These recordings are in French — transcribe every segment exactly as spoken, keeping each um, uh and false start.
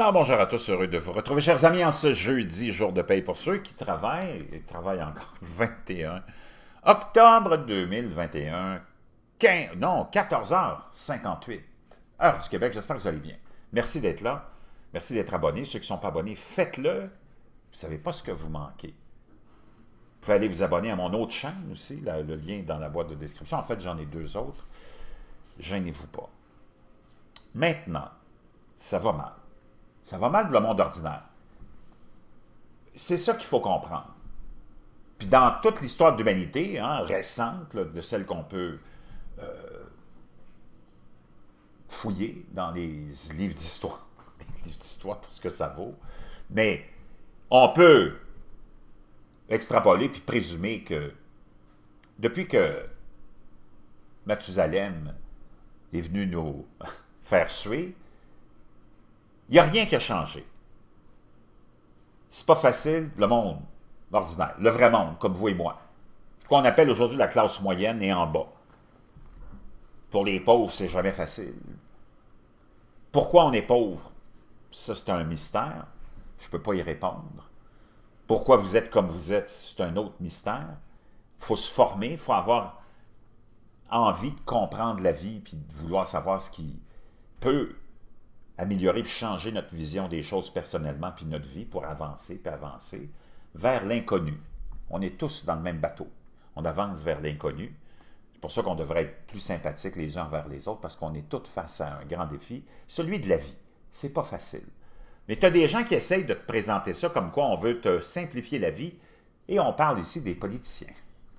Alors, bonjour à tous, heureux de vous retrouver, chers amis, en ce jeudi, jour de paye pour ceux qui travaillent, et travaillent encore vingt et un octobre deux mille vingt et un, quinze, non, quatorze heures cinquante-huit, heure du Québec. J'espère que vous allez bien. Merci d'être là, merci d'être abonnés. Ceux qui ne sont pas abonnés, faites-le. Vous ne savez pas ce que vous manquez. Vous pouvez aller vous abonner à mon autre chaîne aussi, là, le lien est dans la boîte de description. En fait, j'en ai deux autres. Gênez-vous pas. Maintenant, ça va mal. Ça va mal pour le monde ordinaire. C'est ça qu'il faut comprendre. Puis dans toute l'histoire de l'humanité, hein, récente, là, de celle qu'on peut euh, fouiller dans les livres d'histoire, les livres d'histoire pour ce que ça vaut, mais on peut extrapoler puis présumer que depuis que Mathusalem est venu nous faire suer, il n'y a rien qui a changé. C'est pas facile, le monde ordinaire, le vrai monde, comme vous et moi. Ce qu'on appelle aujourd'hui la classe moyenne et en bas. Pour les pauvres, c'est jamais facile. Pourquoi on est pauvre? Ça, c'est un mystère. Je ne peux pas y répondre. Pourquoi vous êtes comme vous êtes? C'est un autre mystère. Il faut se former, il faut avoir envie de comprendre la vie puis de vouloir savoir ce qui peut améliorer puis changer notre vision des choses personnellement puis notre vie pour avancer puis avancer vers l'inconnu. On est tous dans le même bateau. On avance vers l'inconnu. C'est pour ça qu'on devrait être plus sympathiques les uns envers les autres parce qu'on est tous face à un grand défi, celui de la vie. C'est pas facile. Mais tu as des gens qui essayent de te présenter ça comme quoi on veut te simplifier la vie et on parle ici des politiciens.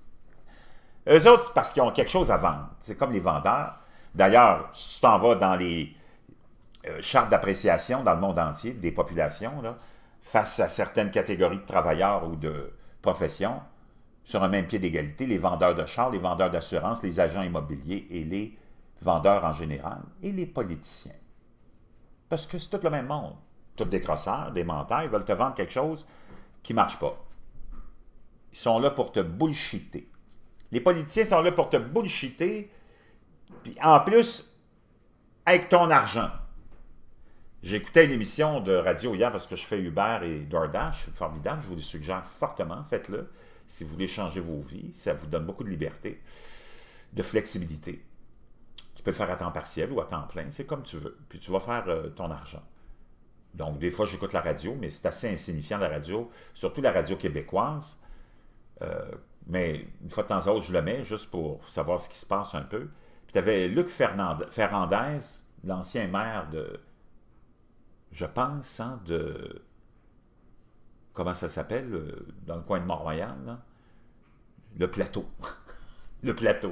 Eux autres, c'est parce qu'ils ont quelque chose à vendre. C'est comme les vendeurs. D'ailleurs, si tu t'en vas dans les euh, chartes d'appréciation dans le monde entier des populations, là, face à certaines catégories de travailleurs ou de professions, sur un même pied d'égalité, les vendeurs de chars, les vendeurs d'assurance, les agents immobiliers et les vendeurs en général, et les politiciens. Parce que c'est tout le même monde. Tous des crosseurs, des menteurs, ils veulent te vendre quelque chose qui ne marche pas. Ils sont là pour te bullshiter. Les politiciens sont là pour te bullshiter, puis en plus, avec ton argent. J'écoutais une émission de radio hier parce que je fais Uber et DoorDash, c'est formidable, je vous le suggère fortement, faites-le. Si vous voulez changer vos vies, ça vous donne beaucoup de liberté, de flexibilité. Tu peux le faire à temps partiel ou à temps plein, c'est comme tu veux. Puis tu vas faire euh, ton argent. Donc, des fois, j'écoute la radio, mais c'est assez insignifiant la radio, surtout la radio québécoise. Euh, mais une fois de temps à autre, je le mets juste pour savoir ce qui se passe un peu. Puis tu avais Luc Ferrandez, l'ancien maire de, je pense, hein, de, comment ça s'appelle, dans le coin de Mont-Royal, là? Le Plateau. Le Plateau.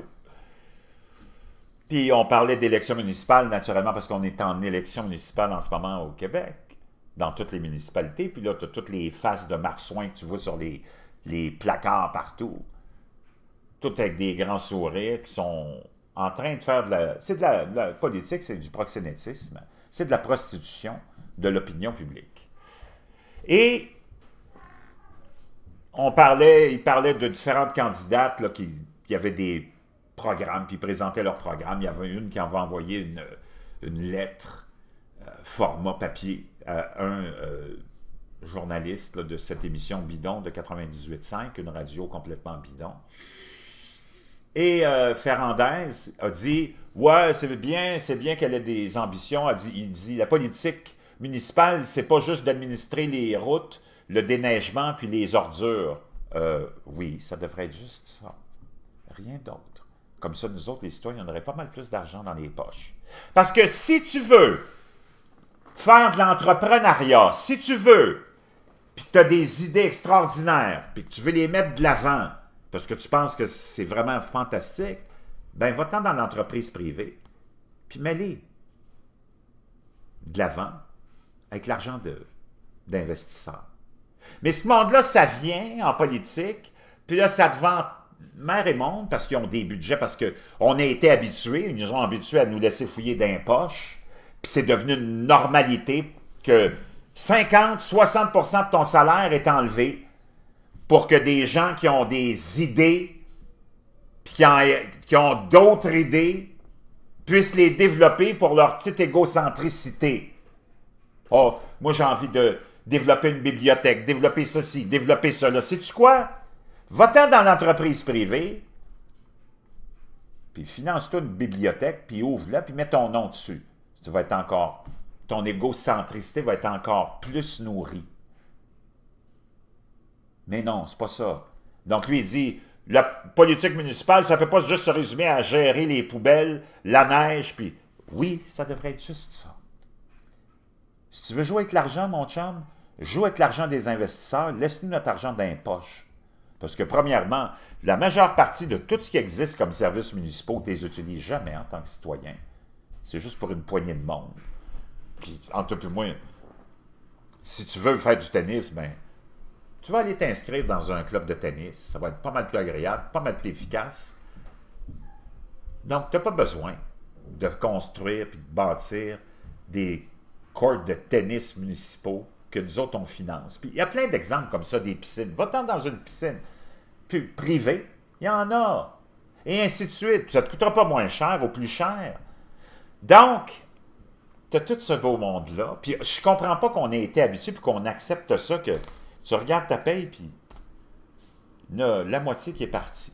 Puis on parlait d'élections municipales, naturellement, parce qu'on est en élection municipale en ce moment au Québec, dans toutes les municipalités. Puis là, tu as toutes les faces de Marc Soin que tu vois sur les, les placards partout. Toutes avec des grands sourires qui sont en train de faire de la... C'est de la, de la politique, c'est du proxénétisme. C'est de la prostitution de l'opinion publique. Et on parlait, il parlait de différentes candidates là, qui, qui avaient des programmes, puis présentaient leurs programmes. Il y avait une qui avait envoyé une, une lettre, euh, format papier, à un euh, journaliste là, de cette émission bidon de quatre-vingt-dix-huit virgule cinq, une radio complètement bidon. Et euh, Ferrandez a dit « Ouais, c'est bien, c'est bien qu'elle ait des ambitions. » Il dit, il dit « La politique municipale, c'est pas juste d'administrer les routes, le déneigement puis les ordures. Euh, » Oui, ça devrait être juste ça. Rien d'autre. Comme ça, nous autres, les citoyens, on aurait pas mal plus d'argent dans les poches. Parce que si tu veux faire de l'entrepreneuriat, si tu veux, puis que tu as des idées extraordinaires, puis que tu veux les mettre de l'avant, parce que tu penses que c'est vraiment fantastique, ben va-t'en dans l'entreprise privée, puis mets-les de l'avant avec l'argent d'investisseurs. Mais ce monde-là, ça vient en politique, puis là, ça te vend mer et monde, parce qu'ils ont des budgets, parce qu'on a été habitués, ils nous ont habitués à nous laisser fouiller d'un poche, puis c'est devenu une normalité que cinquante à soixante pour cent de ton salaire est enlevé pour que des gens qui ont des idées, puis qui ont, qui ont d'autres idées, puissent les développer pour leur petite égocentricité. Oh, Moi, j'ai envie de développer une bibliothèque, développer ceci, développer cela. Sais-tu quoi? Va-t'en dans l'entreprise privée, puis finance-toi une bibliothèque, puis ouvre-la, puis mets ton nom dessus. Tu vas être encore... Ton égocentricité va être encore plus nourrie. Mais non, c'est pas ça. Donc lui, il dit, la politique municipale, ça ne peut pas juste se résumer à gérer les poubelles, la neige, puis... Oui, ça devrait être juste ça. Si tu veux jouer avec l'argent, mon chum, joue avec l'argent des investisseurs, laisse-nous notre argent dans les poches. Parce que, premièrement, la majeure partie de tout ce qui existe comme services municipaux, tu ne les utilises jamais en tant que citoyen. C'est juste pour une poignée de monde. Puis, entre toi et moi, si tu veux faire du tennis, ben, tu vas aller t'inscrire dans un club de tennis. Ça va être pas mal plus agréable, pas mal plus efficace. Donc, tu n'as pas besoin de construire puis de bâtir des courts de tennis municipaux que nous autres, on finance. Puis, il y a plein d'exemples comme ça, des piscines. Va-t'en dans une piscine puis, privée, il y en a. Et ainsi de suite. Puis ça ne te coûtera pas moins cher ou plus cher. Donc, tu as tout ce beau monde-là. Puis, je comprends pas qu'on ait été habitué puis qu'on accepte ça, que tu regardes ta paye, puis il y a la moitié qui est partie.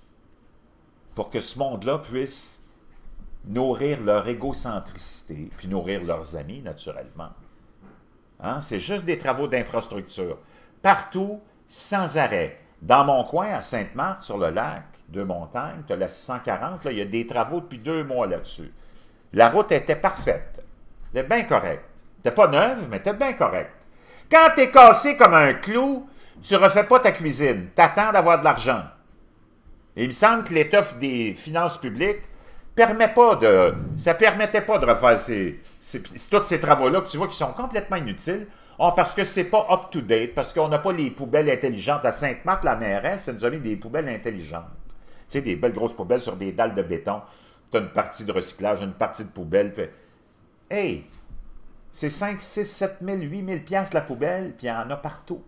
Pour que ce monde-là puisse nourrir leur égocentricité, puis nourrir leurs amis, naturellement. Hein? C'est juste des travaux d'infrastructure. Partout, sans arrêt. Dans mon coin, à Sainte-Marthe, sur le lac de Montagne, tu as la six cent quarante, là, il y a des travaux depuis deux mois là-dessus. La route était parfaite. Elle était bien correcte. Elle n'était pas neuve, mais elle était bien correcte. Quand tu es cassé comme un clou, tu ne refais pas ta cuisine. Tu attends d'avoir de l'argent. Et il me semble que l'étoffe des finances publiques permet pas de, ça ne permettait pas de refaire ces, ces, tous ces travaux-là que tu vois qui sont complètement inutiles. Oh, parce que c'est pas up-to-date, parce qu'on n'a pas les poubelles intelligentes. À Sainte-Marthe, la mairesse, elle nous a mis des poubelles intelligentes. Tu sais, des belles grosses poubelles sur des dalles de béton. Tu as une partie de recyclage, une partie de poubelle. Puis... Hey! C'est cinq, six, sept mille, huit mille piastres la poubelle, puis il y en a partout.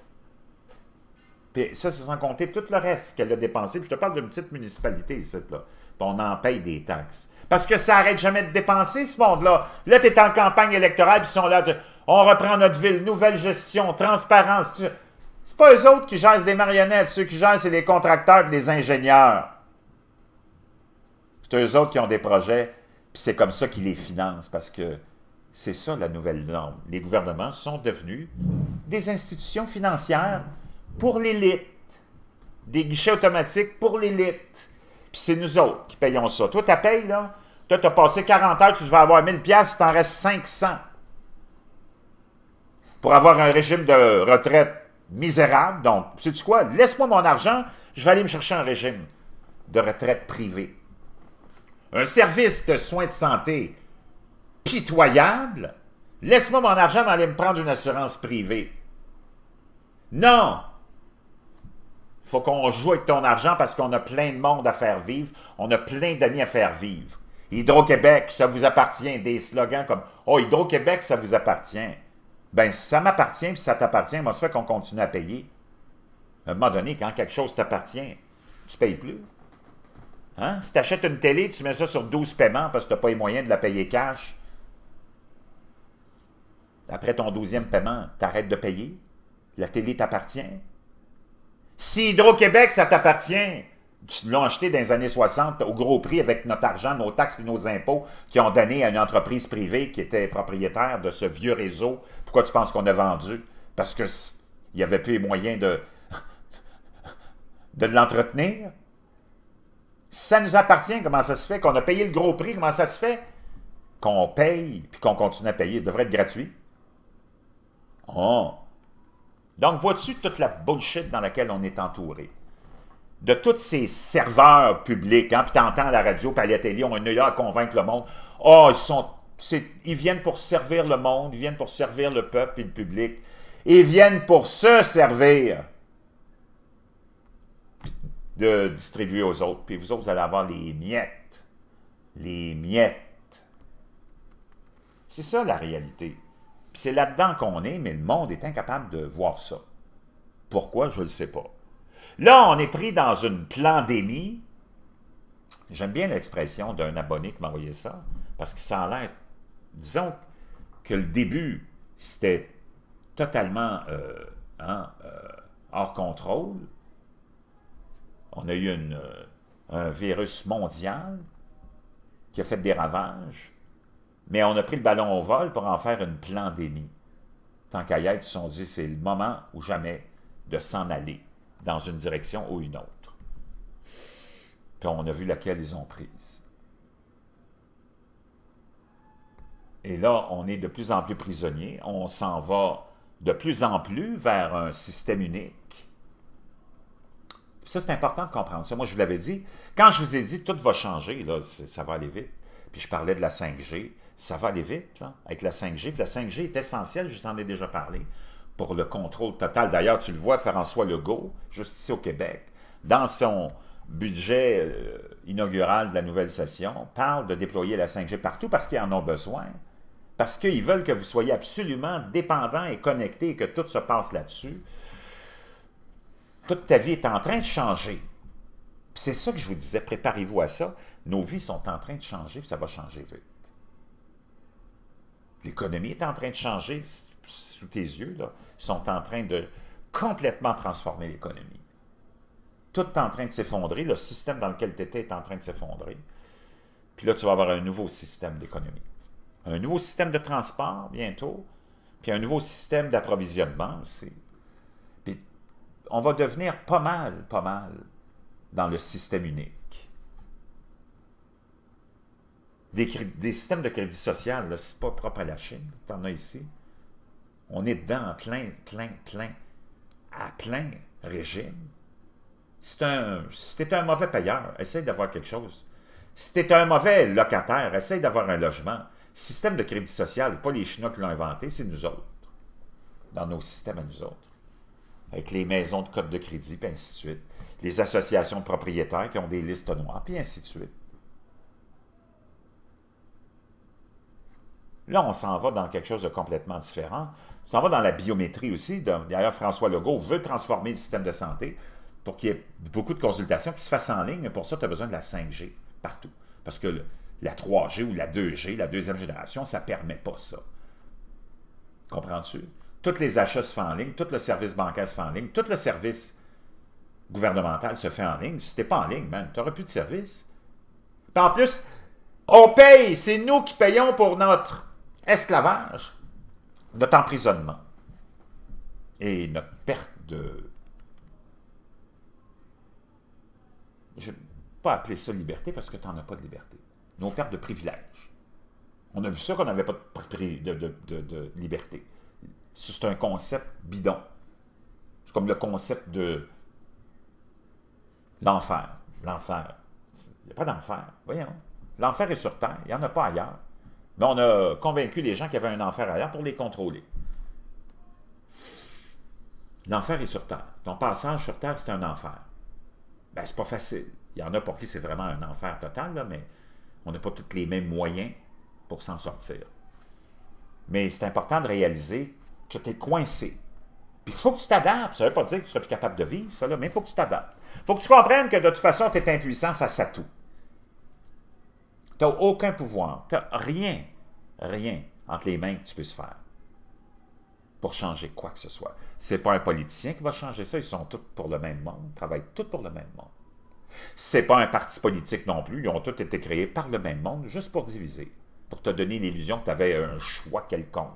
Puis ça, c'est sans compter tout le reste qu'elle a dépensé. Puis je te parle d'une petite municipalité ici, là. Puis on en paye des taxes. Parce que ça n'arrête jamais de dépenser, ce monde-là. Là, tu es en campagne électorale, puis ils sont là, on reprend notre ville, nouvelle gestion, transparence. C'est pas eux autres qui gèrent des marionnettes. Ceux qui gèrent, c'est les contracteurs et les ingénieurs. C'est eux autres qui ont des projets, puis c'est comme ça qu'ils les financent, parce que c'est ça la nouvelle norme. Les gouvernements sont devenus des institutions financières pour l'élite. Des guichets automatiques pour l'élite. Puis c'est nous autres qui payons ça. Toi, ta paye, là, toi, tu as passé quarante heures, tu devais avoir mille piastres, il t'en reste cinq cents. Pour avoir un régime de retraite misérable. Donc, sais-tu quoi? Laisse-moi mon argent, je vais aller me chercher un régime de retraite privée. Un service de soins de santé pitoyable, laisse-moi mon argent, mais aller me prendre une assurance privée. Non! Il faut qu'on joue avec ton argent parce qu'on a plein de monde à faire vivre, on a plein d'amis à faire vivre. Hydro-Québec, ça vous appartient, des slogans comme « Oh, Hydro-Québec, ça vous appartient ». Ben, si ça m'appartient, puis ça t'appartient, moi, ça fait qu'on continue à payer. À un moment donné, quand quelque chose t'appartient, tu ne payes plus. Hein? Si tu achètes une télé, tu mets ça sur douze paiements parce que tu n'as pas les moyens de la payer cash. Après ton douzième paiement, tu arrêtes de payer. La télé t'appartient. Si Hydro-Québec, ça t'appartient, tu l'as acheté dans les années soixante au gros prix avec notre argent, nos taxes et nos impôts qui ont donné à une entreprise privée qui était propriétaire de ce vieux réseau. Pourquoi tu penses qu'on a vendu? Parce qu'il n'y avait plus les moyens de, de l'entretenir. Si ça nous appartient, comment ça se fait? Qu'on a payé le gros prix, comment ça se fait? Qu'on paye puis qu'on continue à payer. Ça devrait être gratuit. Oh! Donc, vois-tu toute la bullshit dans laquelle on est entouré? De tous ces serveurs publics, hein, puis tu entends à la radio, puis à la télé, on est là à convaincre le monde. Oh, ils sont, ils viennent pour servir le monde, ils viennent pour servir le peuple et le public. Ils viennent pour se servir de distribuer aux autres. Puis vous autres, vous allez avoir les miettes. Les miettes. C'est ça la réalité. Puis c'est là-dedans qu'on est, mais le monde est incapable de voir ça. Pourquoi? Je ne le sais pas. Là, on est pris dans une pandémie. J'aime bien l'expression d'un abonné qui m'a envoyé ça, parce que ça a l'air, disons que le début c'était totalement euh, hein, euh, hors contrôle. On a eu une, euh, un virus mondial qui a fait des ravages, mais on a pris le ballon au vol pour en faire une pandémie. Tant qu'à y être, ils se sont dit, c'est le moment ou jamais de s'en aller dans une direction ou une autre. Puis on a vu laquelle ils ont prise. Et là, on est de plus en plus prisonniers. On s'en va de plus en plus vers un système unique. Ça, c'est important de comprendre ça. Moi, je vous l'avais dit. Quand je vous ai dit, tout va changer, là, ça va aller vite. Puis je parlais de la cinq G. Ça va aller vite, là, avec la cinq G. Puis la cinq G est essentielle, je vous en ai déjà parlé, pour le contrôle total. D'ailleurs, tu le vois, François Legault, juste ici au Québec, dans son budget euh, inaugural de la nouvelle session, parle de déployer la cinq G partout parce qu'ils en ont besoin. Parce qu'ils veulent que vous soyez absolument dépendant et connecté et que tout se passe là-dessus. Toute ta vie est en train de changer. C'est ça que je vous disais, préparez-vous à ça. Nos vies sont en train de changer, puis ça va changer vite. L'économie est en train de changer sous tes yeux, là. Ils sont en train de complètement transformer l'économie. Tout est en train de s'effondrer. Le système dans lequel tu étais est en train de s'effondrer. Puis là, tu vas avoir un nouveau système d'économie. Un nouveau système de transport, bientôt, puis un nouveau système d'approvisionnement aussi. Puis on va devenir pas mal, pas mal dans le système unique. Des, des systèmes de crédit social, ce n'est pas propre à la Chine, tu en as ici. On est dedans en plein, plein, plein, à plein régime. Si tu es un mauvais payeur, essaye d'avoir quelque chose. Si tu es un mauvais locataire, essaye d'avoir un logement. Système de crédit social, ce n'est pas les Chinois qui l'ont inventé, c'est nous autres. Dans nos systèmes à nous autres. Avec les maisons de code de crédit, puis ainsi de suite. Les associations de propriétaires qui ont des listes noires, puis ainsi de suite. Là, on s'en va dans quelque chose de complètement différent. On s'en va dans la biométrie aussi. D'ailleurs, François Legault veut transformer le système de santé pour qu'il y ait beaucoup de consultations qui se fassent en ligne. Mais pour ça, tu as besoin de la cinq G partout. Parce que le, la trois G ou la deux G, la deuxième génération, ça ne permet pas ça. Comprends-tu? Tous les achats se font en ligne, tout le service bancaire se fait en ligne, tout le service gouvernemental se fait en ligne. Si tu n'es pas en ligne, man, tu n'auras plus de service. Puis en plus, on paye, c'est nous qui payons pour notre esclavage, notre emprisonnement et notre perte de... Je ne vais pas appeler ça liberté parce que tu n'en as pas de liberté. Nos pertes de privilèges. On a vu ça qu'on n'avait pas de, de, de, de, de liberté. C'est un concept bidon. C'est comme le concept de l'enfer. L'enfer. Il n'y a pas d'enfer. Voyons. L'enfer est sur Terre. Il n'y en a pas ailleurs. Mais on a convaincu les gens qu'il y avait un enfer ailleurs pour les contrôler. L'enfer est sur Terre. Ton passage sur Terre, c'est un enfer. Ben, c'est pas facile. Il y en a pour qui c'est vraiment un enfer total, là, mais on n'a pas tous les mêmes moyens pour s'en sortir. Mais c'est important de réaliser que tu es coincé. Puis il faut que tu t'adaptes. Ça ne veut pas dire que tu ne seras plus capable de vivre, ça, là, mais il faut que tu t'adaptes. Il faut que tu comprennes que de toute façon, tu es impuissant face à tout. Tu n'as aucun pouvoir. Tu n'as rien, rien entre les mains que tu puisses faire pour changer quoi que ce soit. Ce n'est pas un politicien qui va changer ça. Ils sont tous pour le même monde. Ils travaillent tous pour le même monde. Ce n'est pas un parti politique non plus. Ils ont tous été créés par le même monde, juste pour diviser, pour te donner l'illusion que tu avais un choix quelconque.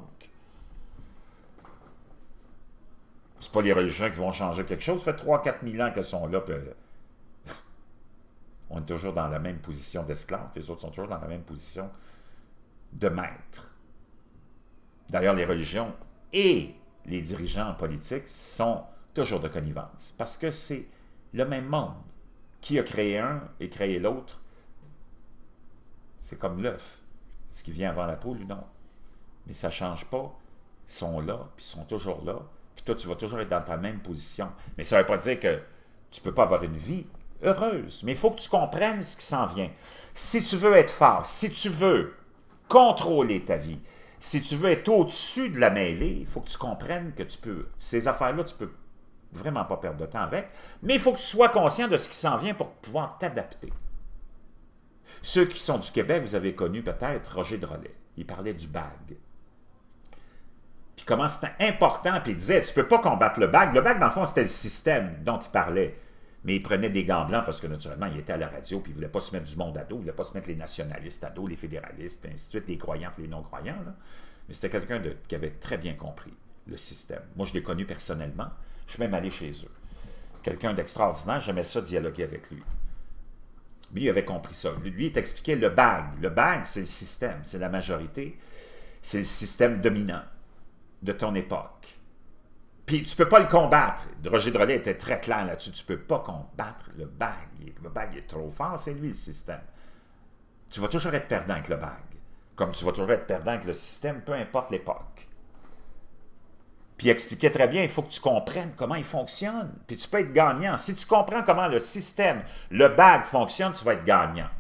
C'est pas les religions qui vont changer quelque chose. Ça fait trois à quatre mille ans qu'elles sont là. Puis on est toujours dans la même position d'esclave. Les autres sont toujours dans la même position de maître. D'ailleurs, les religions et les dirigeants politiques sont toujours de connivence. Parce que c'est le même monde. Qui a créé un et créé l'autre? C'est comme l'œuf. Est-ce qu'il vient avant la poule ou non? Mais ça ne change pas. Ils sont là, puis ils sont toujours là. Puis toi, tu vas toujours être dans ta même position. Mais ça ne veut pas dire que tu ne peux pas avoir une vie heureuse. Mais il faut que tu comprennes ce qui s'en vient. Si tu veux être fort, si tu veux contrôler ta vie, si tu veux être au-dessus de la mêlée, il faut que tu comprennes que tu peux. Ces affaires-là, tu peux vraiment pas perdre de temps avec, mais il faut que tu sois conscient de ce qui s'en vient pour pouvoir t'adapter. Ceux qui sont du Québec, vous avez connu peut-être Roger Drolet. Il parlait du B A G. puis comment c'était important, puis il disait, tu peux pas combattre le bague. Le bague, dans le fond, c'était le système dont il parlait. Mais il prenait des gants blancs parce que, naturellement, il était à la radio, puis il voulait pas se mettre du monde à dos, il voulait pas se mettre les nationalistes à dos, les fédéralistes, puis ainsi de suite, les croyants et les non-croyants. Là. Mais c'était quelqu'un qui avait très bien compris le système. Moi, je l'ai connu personnellement. Je suis même allé chez eux. Quelqu'un d'extraordinaire, j'aimais ça dialoguer avec lui. Lui, il avait compris ça. Lui, il t'expliquait le bague. Le bague, c'est le système, c'est la majorité. C'est le système dominant de ton époque. Puis tu ne peux pas le combattre. Roger Drolet était très clair là-dessus. Tu ne peux pas combattre le bague. Le bague est trop fort, c'est lui le système. Tu vas toujours être perdant avec le bague. Comme tu vas toujours être perdant avec le système, peu importe l'époque. Puis il expliquait très bien, il faut que tu comprennes comment il fonctionne. Puis tu peux être gagnant. Si tu comprends comment le système, le bague fonctionne, tu vas être gagnant.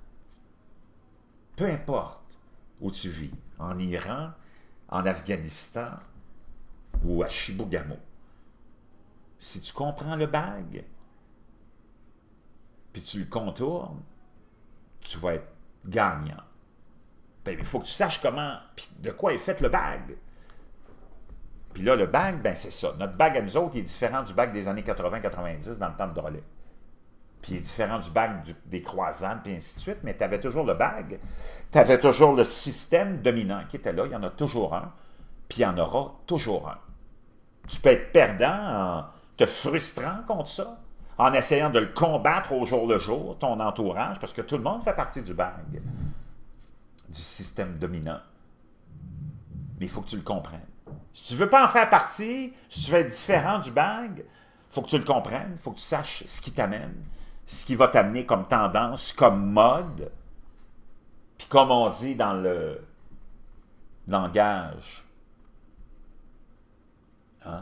Peu importe où tu vis. En Iran, en Afghanistan ou à Chibougamau. Si tu comprends le bague, puis tu le contournes, tu vas être gagnant. Ben, il faut que tu saches comment, puis de quoi est fait le bague. Puis là, le bague, ben c'est ça. Notre bague à nous autres, il est différent du bague des années quatre-vingt quatre-vingt-dix dans le temps de Drolet. Puis il est différent du bague du, des croisades, puis ainsi de suite, mais tu avais toujours le bague. Tu avais toujours le système dominant qui était là. Il y en a toujours un, puis il y en aura toujours un. Tu peux être perdant en te frustrant contre ça, en essayant de le combattre au jour le jour, ton entourage, parce que tout le monde fait partie du bague, du système dominant. Mais il faut que tu le comprennes. Si tu ne veux pas en faire partie, si tu veux être différent du bague, il faut que tu le comprennes, il faut que tu saches ce qui t'amène, ce qui va t'amener comme tendance, comme mode. Puis comme on dit dans le langage hein,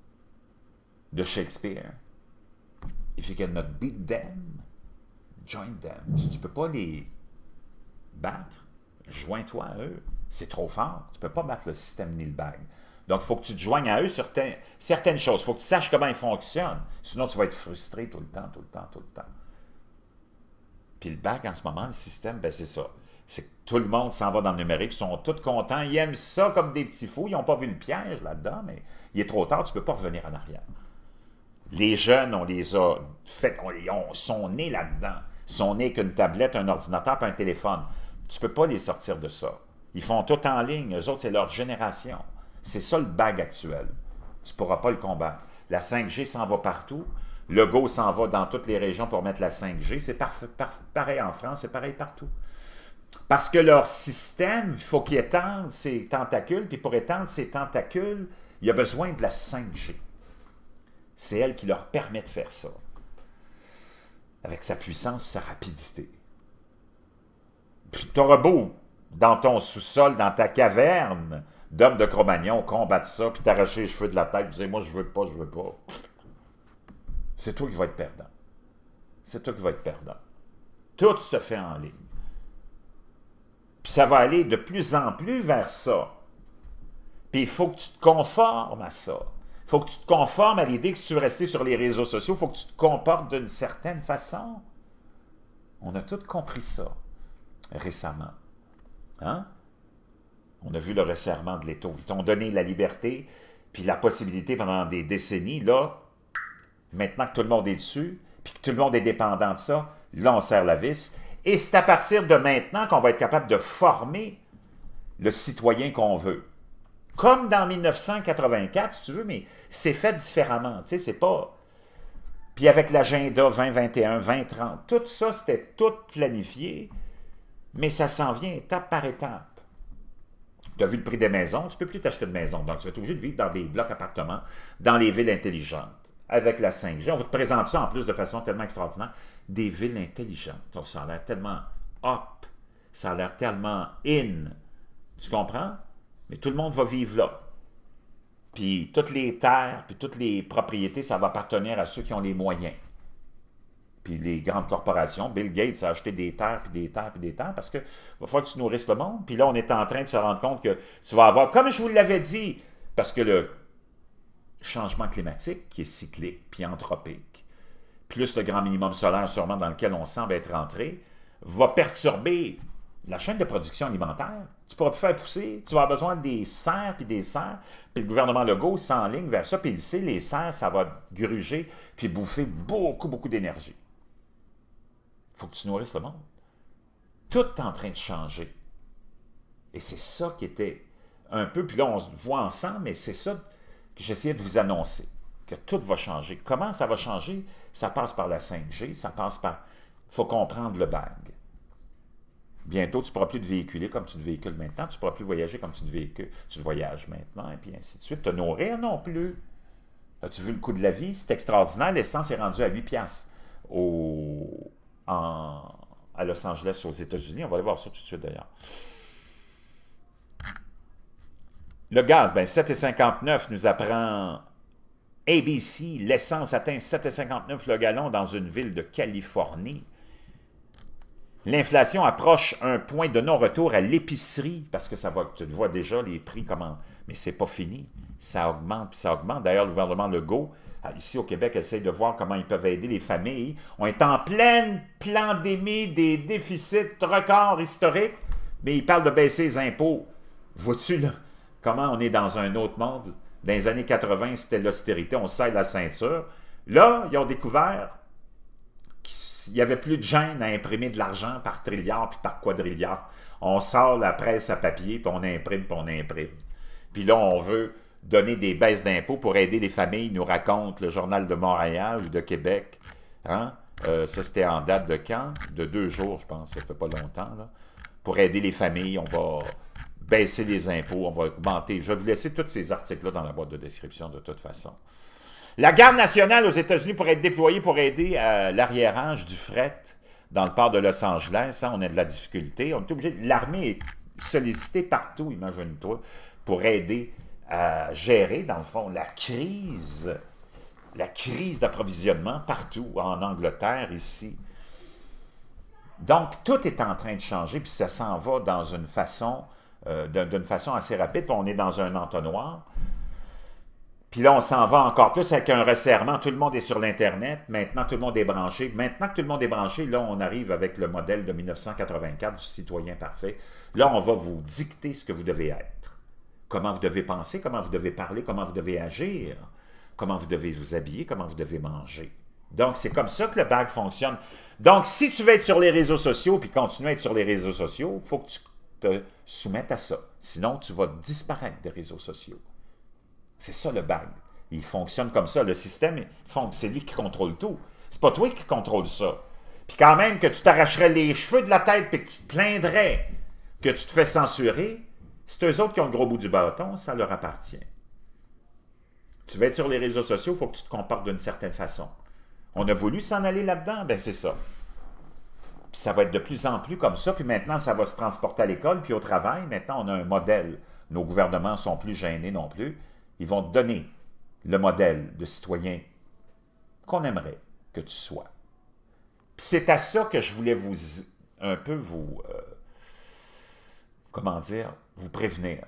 de Shakespeare, if you cannot beat them, join them. Si tu ne peux pas les battre, joins-toi à eux. C'est trop fort. Tu ne peux pas battre le système ni le bague. Donc, il faut que tu te joignes à eux sur certaines choses. Il faut que tu saches comment ils fonctionnent. Sinon, tu vas être frustré tout le temps, tout le temps, tout le temps. Puis le bague, en ce moment, le système, ben c'est ça. C'est que tout le monde s'en va dans le numérique, ils sont tous contents, ils aiment ça comme des petits fous. Ils n'ont pas vu le piège là-dedans, mais il est trop tard, tu ne peux pas revenir en arrière. Les jeunes, on les a fait, on, ils sont nés là-dedans. Ils sont nés qu'une tablette, un ordinateur, puis un téléphone. Tu ne peux pas les sortir de ça. Ils font tout en ligne. Eux autres, c'est leur génération. C'est ça le bague actuel. Tu ne pourras pas le combattre. La cinq G s'en va partout. Le Go s'en va dans toutes les régions pour mettre la cinq G. C'est par, par, pareil en France, c'est pareil partout. Parce que leur système, il faut qu'il étende ses tentacules, puis pour étendre ses tentacules, il y a besoin de la cinq G. C'est elle qui leur permet de faire ça. Avec sa puissance et sa rapidité. Puis tu auras beau, dans ton sous-sol, dans ta caverne d'homme de Cro-Magnon, combattre ça, puis t'arracher les cheveux de la tête, tu dis, moi je veux pas, je veux pas. C'est toi qui vas être perdant. C'est toi qui vas être perdant. Tout se fait en ligne. Puis ça va aller de plus en plus vers ça. Puis il faut que tu te conformes à ça. Il faut que tu te conformes à l'idée que si tu veux rester sur les réseaux sociaux, il faut que tu te comportes d'une certaine façon. On a tous compris ça récemment. Hein? On a vu le resserrement de l'État. Ils t'ont donné la liberté, puis la possibilité pendant des décennies, là, maintenant que tout le monde est dessus, puis que tout le monde est dépendant de ça, là, on serre la vis. Et c'est à partir de maintenant qu'on va être capable de former le citoyen qu'on veut. Comme dans mille neuf cent quatre-vingt-quatre, si tu veux, mais c'est fait différemment. Tu sais, c'est pas... Puis avec l'agenda vingt vingt et un, vingt trente, tout ça, c'était tout planifié, mais ça s'en vient étape par étape. Tu as vu le prix des maisons, tu ne peux plus t'acheter de maison. Donc, tu vas être obligé de vivre dans des blocs appartements, dans les villes intelligentes. Avec la cinq G, on va te présenter ça en plus de façon tellement extraordinaire. Des villes intelligentes. Donc, ça a l'air tellement hop, ça a l'air tellement in. Tu comprends? Mais tout le monde va vivre là. Puis toutes les terres, puis toutes les propriétés, ça va appartenir à ceux qui ont les moyens. Puis les grandes corporations, Bill Gates a acheté des terres, puis des terres, puis des terres, parce qu'il va falloir que tu nourrisses le monde. Puis là, on est en train de se rendre compte que tu vas avoir, comme je vous l'avais dit, parce que le changement climatique, qui est cyclique, puis anthropique, plus le grand minimum solaire sûrement dans lequel on semble être rentré, va perturber la chaîne de production alimentaire. Tu ne pourras plus faire pousser. Tu vas avoir besoin des serres puis des serres. Puis le gouvernement Legault s'enligne vers ça. Puis il sait, les serres, ça va gruger puis bouffer beaucoup, beaucoup d'énergie. Il faut que tu nourrisses le monde. Tout est en train de changer. Et c'est ça qui était un peu, puis là on se voit ensemble, mais c'est ça que j'essayais de vous annoncer, que tout va changer. Comment ça va changer? Ça passe par la cinq G, ça passe par... Il faut comprendre le bag. Bientôt, tu ne pourras plus te véhiculer comme tu te véhicules maintenant, tu ne pourras plus voyager comme tu te véhicules, tu te voyages maintenant, et puis ainsi de suite. Te nourrir non plus. As-tu vu le coût de la vie? C'est extraordinaire, l'essence est rendue à huit piastres au... en... à Los Angeles, aux États-Unis. On va aller voir ça tout de suite d'ailleurs. Le gaz, ben sept virgule cinquante-neuf nous apprend A B C, l'essence atteint sept virgule cinquante-neuf le gallon dans une ville de Californie. L'inflation approche un point de non-retour à l'épicerie, parce que ça va, tu vois déjà les prix comment, mais c'est pas fini, ça augmente, puis ça augmente. D'ailleurs, le gouvernement Legault, ici au Québec, essaie de voir comment ils peuvent aider les familles. On est en pleine pandémie des déficits records historiques, mais ils parlent de baisser les impôts. Vois-tu, là? Comment on est dans un autre monde? Dans les années quatre-vingt, c'était l'austérité, on se serre la ceinture. Là, ils ont découvert qu'il n'y avait plus de gêne à imprimer de l'argent par trilliard puis par quadrilliard. On sort la presse à papier, puis on imprime, puis on imprime. Puis là, on veut donner des baisses d'impôts pour aider les familles, nous raconte le Journal de Montréal ou de Québec. Hein? Euh, ça, c'était en date de quand? De deux jours, je pense, ça fait pas longtemps. Là. Pour aider les familles, on va... baisser les impôts, on va augmenter. Je vais vous laisser tous ces articles-là dans la boîte de description de toute façon. La garde nationale aux États-Unis pourrait être déployée pour aider à l'arriérage du fret dans le port de Los Angeles. Hein, on a de la difficulté. On est obligé. L'armée est sollicitée partout, imagine-toi, pour aider à gérer, dans le fond, la crise, la crise d'approvisionnement partout, en Angleterre, ici. Donc, tout est en train de changer, puis ça s'en va dans une façon... Euh, d'une façon assez rapide, puis on est dans un entonnoir. Puis là, on s'en va encore plus avec un resserrement. Tout le monde est sur l'Internet. Maintenant, tout le monde est branché. Maintenant que tout le monde est branché, là, on arrive avec le modèle de mille neuf cent quatre-vingt-quatre du citoyen parfait. Là, on va vous dicter ce que vous devez être. Comment vous devez penser, comment vous devez parler, comment vous devez agir, comment vous devez vous habiller, comment vous devez manger. Donc, c'est comme ça que le bag fonctionne. Donc, si tu veux être sur les réseaux sociaux, puis continuer à être sur les réseaux sociaux, il faut que tu te soumettre à ça. Sinon, tu vas disparaître des réseaux sociaux. C'est ça le bag. Il fonctionne comme ça. Le système, c'est lui qui contrôle tout. C'est pas toi qui contrôle ça. Puis quand même que tu t'arracherais les cheveux de la tête et que tu te plaindrais que tu te fais censurer, c'est eux autres qui ont le gros bout du bâton, ça leur appartient. Tu vas être sur les réseaux sociaux, il faut que tu te comportes d'une certaine façon. On a voulu s'en aller là-dedans, ben c'est ça. Puis ça va être de plus en plus comme ça, puis maintenant, ça va se transporter à l'école, puis au travail. Maintenant, on a un modèle. Nos gouvernements ne sont plus gênés non plus. Ils vont te donner le modèle de citoyen qu'on aimerait que tu sois. Puis c'est à ça que je voulais vous, un peu vous, euh, comment dire, vous prévenir,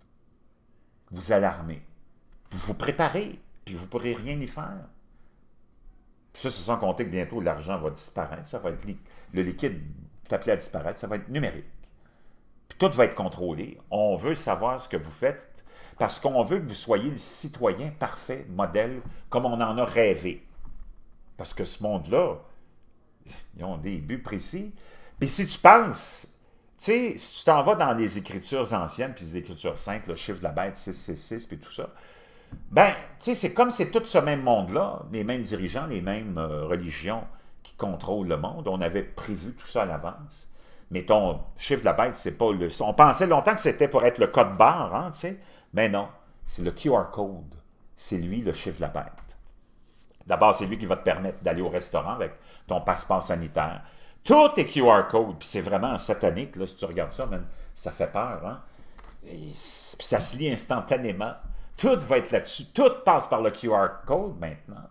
vous alarmer, vous préparer, puis vous ne pourrez rien y faire. Puis ça, c'est sans compter que bientôt, l'argent va disparaître. Ça va être li le liquide appelé à disparaître. Ça va être numérique. Puis tout va être contrôlé. On veut savoir ce que vous faites parce qu'on veut que vous soyez le citoyen parfait, modèle, comme on en a rêvé. Parce que ce monde-là, ils ont des buts précis. Puis si tu penses, tu sais, si tu t'en vas dans les Écritures anciennes, puis les Écritures saintes, le chiffre de la bête, six six six, puis tout ça, ben, tu sais, c'est comme c'est tout ce même monde-là, les mêmes dirigeants, les mêmes euh, religions qui contrôlent le monde. On avait prévu tout ça à l'avance. Mais ton chiffre de la bête, c'est pas le... On pensait longtemps que c'était pour être le code barre, hein, tu sais. Mais non, c'est le Q R code. C'est lui, le chiffre de la bête. D'abord, c'est lui qui va te permettre d'aller au restaurant avec ton passeport sanitaire. Tout est Q R code, puis c'est vraiment satanique, là, si tu regardes ça, man, ça fait peur, hein. Et puis ça se lit instantanément. Tout va être là-dessus. Tout passe par le Q R code maintenant.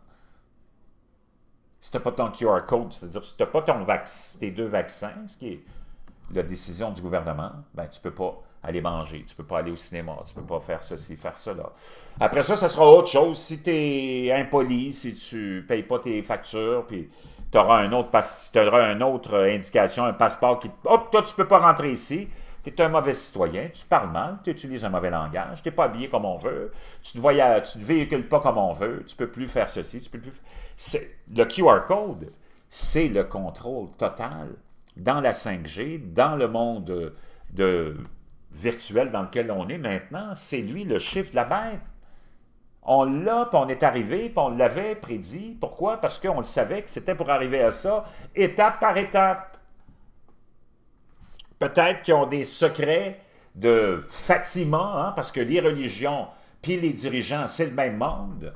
Si tu n'as pas ton Q R code, c'est-à-dire si tu n'as pas ton tes deux vaccins, ce qui est la décision du gouvernement, ben, tu ne peux pas aller manger, tu ne peux pas aller au cinéma, tu ne peux pas faire ceci, faire cela. Après ça, ça sera autre chose. Si tu es impoli, si tu ne payes pas tes factures, puis tu auras un autre, tu auras une autre indication, un passeport qui... Hop, toi, tu ne peux pas rentrer ici. Tu es un mauvais citoyen, tu parles mal, tu utilises un mauvais langage, tu n'es pas habillé comme on veut, tu ne te, te véhicules pas comme on veut, tu ne peux plus faire ceci, tu peux plus... Le Q R code, c'est le contrôle total dans la cinq G, dans le monde de, de virtuel dans lequel on est maintenant, c'est lui le chiffre de la bête. On l'a, puis on est arrivé, puis on l'avait prédit. Pourquoi? Parce qu'on le savait que c'était pour arriver à ça, étape par étape. Peut-être qu'ils ont des secrets de Fatima, hein, parce que les religions puis les dirigeants, c'est le même monde.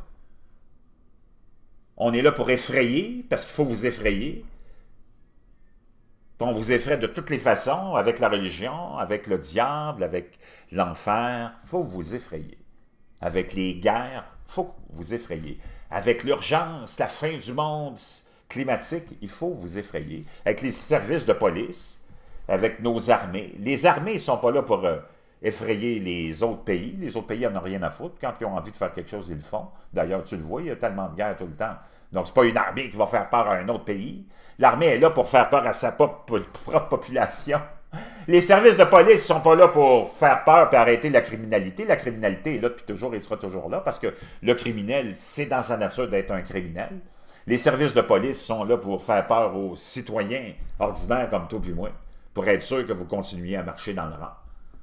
On est là pour effrayer, parce qu'il faut vous effrayer. Puis on vous effraie de toutes les façons, avec la religion, avec le diable, avec l'enfer. Il faut vous effrayer. Avec les guerres, il faut vous effrayer. Avec l'urgence, la fin du monde climatique, il faut vous effrayer. Avec les services de police, avec nos armées. Les armées ne sont pas là pour euh, effrayer les autres pays. Les autres pays n'en ont rien à foutre. Quand ils ont envie de faire quelque chose, ils le font. D'ailleurs, tu le vois, il y a tellement de guerres tout le temps. Donc, ce n'est pas une armée qui va faire peur à un autre pays. L'armée est là pour faire peur à sa propre population. Les services de police ne sont pas là pour faire peur et arrêter la criminalité. La criminalité est là depuis toujours et sera toujours là parce que le criminel, c'est dans sa nature d'être un criminel. Les services de police sont là pour faire peur aux citoyens ordinaires comme toi et moi, pour être sûr que vous continuiez à marcher dans le rang.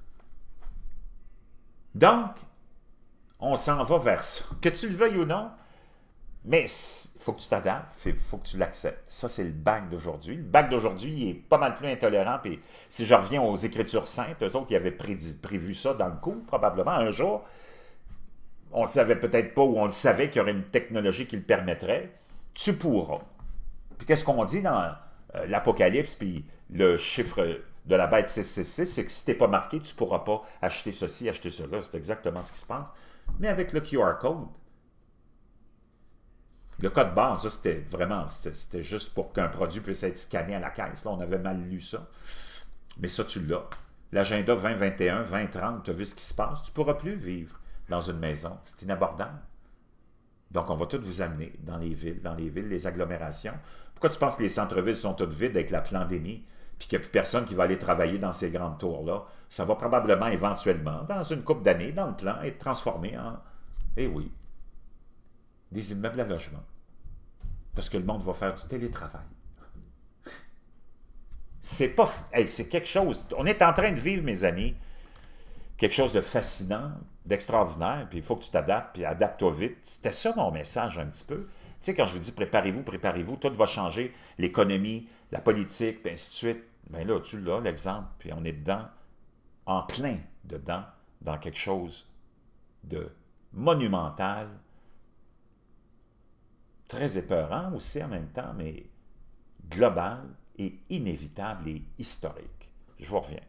Donc, on s'en va vers ça. Que tu le veuilles ou non, mais il faut que tu t'adaptes, il faut que tu l'acceptes. Ça, c'est le bac d'aujourd'hui. Le bac d'aujourd'hui est pas mal plus intolérant. Puis si je reviens aux Écritures saintes, eux autres, ils avaient prédit, prévu ça dans le coup, probablement. Un jour, on ne savait peut-être pas, ou on le savait qu'il y aurait une technologie qui le permettrait. Tu pourras. Puis qu'est-ce qu'on dit dans euh, l'Apocalypse, puis le chiffre de la bête six cent soixante-six, c'est que si tu n'es pas marqué, tu ne pourras pas acheter ceci, acheter cela. C'est exactement ce qui se passe. Mais avec le Q R code, le code barre, c'était vraiment, c'était juste pour qu'un produit puisse être scanné à la caisse. Là, on avait mal lu ça. Mais ça, tu l'as. L'agenda vingt vingt et un, vingt trente, tu as vu ce qui se passe. Tu ne pourras plus vivre dans une maison. C'est inabordable. Donc, on va tout vous amener dans les villes, dans les villes, les agglomérations. Pourquoi tu penses que les centres-villes sont toutes vides avec la pandémie, puis qu'il n'y a plus personne qui va aller travailler dans ces grandes tours-là? Ça va probablement, éventuellement, dans une couple d'années, dans le plan, être transformé en, eh oui, des immeubles à logement. Parce que le monde va faire du télétravail. C'est pas... Hey, c'est quelque chose... On est en train de vivre, mes amis, quelque chose de fascinant, d'extraordinaire, puis il faut que tu t'adaptes, puis adapte-toi vite. C'était ça mon message un petit peu. Tu sais, quand je vous dis préparez-vous, préparez-vous, tout va changer, l'économie, la politique, puis ainsi de suite. Bien là, tu l'as, l'exemple, puis on est dedans, en plein dedans, dans quelque chose de monumental, très épeurant aussi en même temps, mais global et inévitable et historique. Je vous reviens.